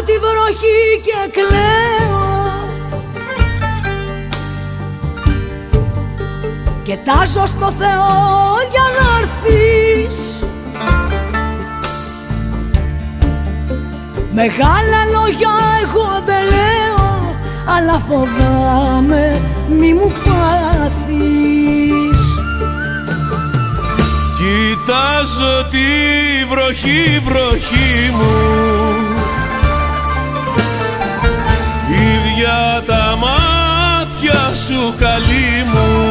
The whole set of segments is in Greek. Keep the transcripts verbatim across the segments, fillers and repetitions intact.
τη βροχή και κλαίω, και τάζω στο Θεό για να έρθεις. Μεγάλα λόγια εγώ δεν λέω, αλλά φοβάμαι μη μου πάθεις. Κοιτάζω τη βροχή, βροχή μου, ίδια τα μάτια σου καλή μου,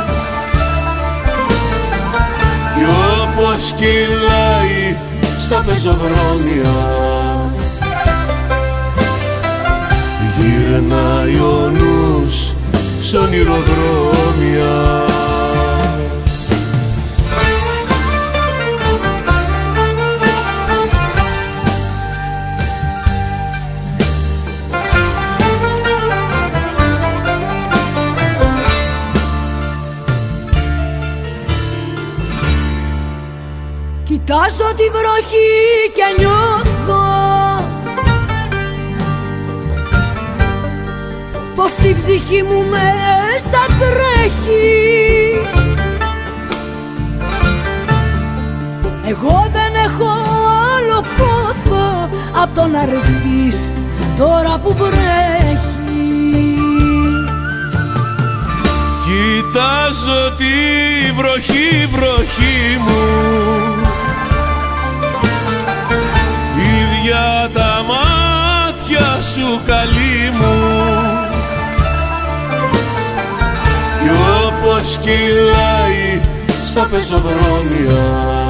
κι όπως κυλάει στα πεζοδρόμια γυρνάει ο νους σ' ονειροδρόμια. Κοιτάζω τη βροχή και νιώθω πως την ψυχή μου μέσα τρέχει. Εγώ δεν έχω άλλο πόθο απ' το να ρθείς τώρα που βρέχει. Κοιτάζω τη βροχή, βροχή μου, ίδια τα μάτια σου καλή μου, κι όπως κυλάει στα πεζοδρόμια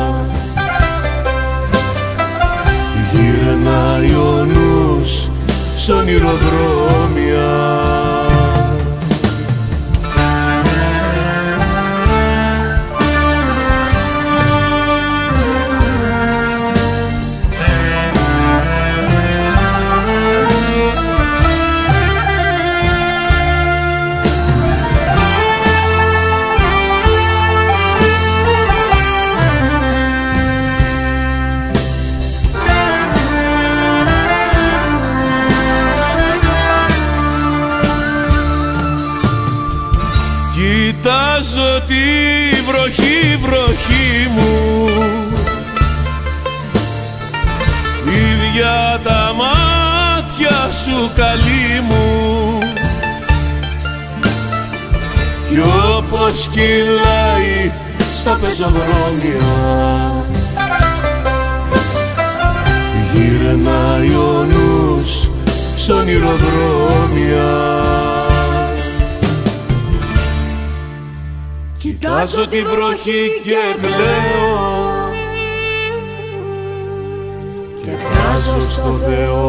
γυρνάει ο νους σ' ονειροδρόμια. Κοιτάζω τη βροχή, βροχή μου, ίδια τα μάτια σου καλή μου, κι όπως κυλάει στα πεζοδρόμια γυρνάει ο νους σ' ονειροδρόμια. Κοιτάζω τη βροχή και κλαίω, και τάζω στο Θεό